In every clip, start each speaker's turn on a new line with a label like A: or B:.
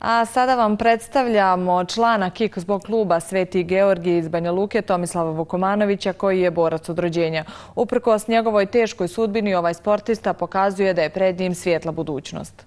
A: A sada vam predstavljamo člana kickboksa kluba Sveti Georgije iz Banja Luke, Tomislava Vukomanovića, koji je borac od rođenja. Uprkos njegovoj teškoj sudbini, ovaj sportista pokazuje da je pred njim svijetla budućnost.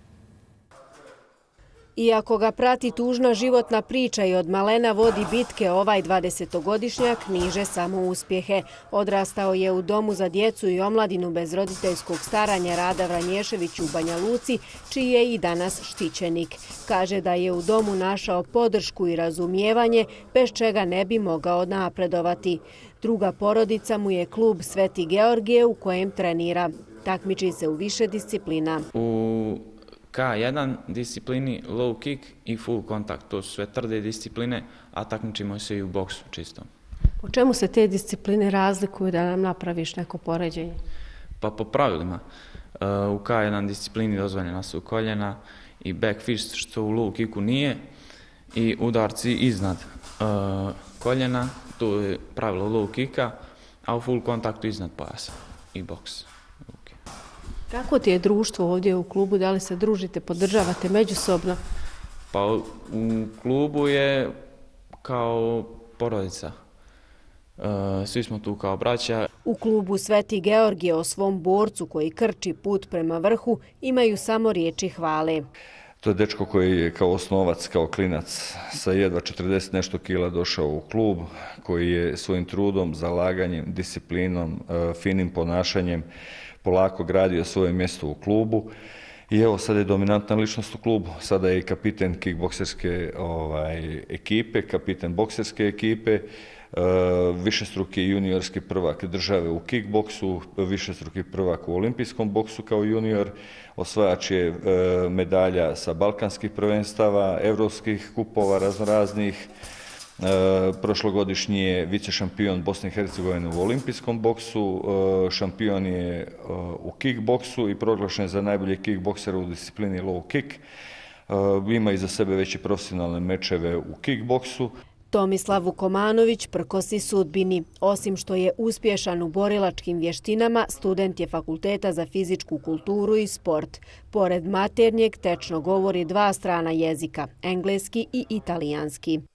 B: Iako ga prati tužna životna priča i od malena vodi bitke, ovaj 20-godišnjak niže samo uspjehe. Odrastao je u domu za djecu i omladinu bez roditeljskog staranja Rada Vranješević u Banja Luci, čiji je i danas štićenik. Kaže da je u domu našao podršku i razumijevanje, bez čega ne bi mogao napredovati. Druga porodica mu je klub Sveti Georgije u kojem trenira. Takmiči se u više disciplina.
C: K1 disciplini, low kick i full kontakt. To su sve tvrde discipline, a takmičimo se i u boksu čistom.
B: Po čemu se te discipline razlikuju, da nam napraviš neko poređenje?
C: Pa po pravilima. U K1 disciplini dozvoljena su koljena i back fist, što u low kicku nije, i udarci iznad koljena, to je pravilo low kicka, a u full kontaktu iznad pojasa i boks.
B: Kako ti je društvo ovdje u klubu? Da li se družite, podržavate međusobno?
C: Pa u klubu je kao porodica. Svi smo tu kao braća.
B: U klubu Sveti Georgije o svom borcu koji krči put prema vrhu imaju samo riječi hvale.
D: To je dečko koji je kao osnovac, kao klinac sa jedva 40 nešto kila došao u klub, koji je svojim trudom, zalaganjem, disciplinom, finim ponašanjem polako gradio svoje mjesto u klubu. I evo, sad je dominantna ličnost u klubu. Sada je i kapiten kickbokserske ekipe, kapiten bokserske ekipe, višestruki juniorski prvak države u kickboksu, višestruki prvak u olimpijskom boksu kao junior, osvajač je medalja sa balkanskih prvenstava, evropskih kupova raznoraznih, prošlogodišnji je vicešampion Bosne i Hercegovine u olimpijskom boksu, šampion je u kickboksu i proglašen za najbolji kickboksera u disciplini low kick. Ima iza sebe već i profesionalne mečeve u kickboksu.
B: Tomislav Vukomanović prkosi sudbini. Osim što je uspješan u borilačkim vještinama, student je Fakulteta za fizičku kulturu i sport. Pored maternjeg, tečno govori 2 strana jezika, engleski i italijanski.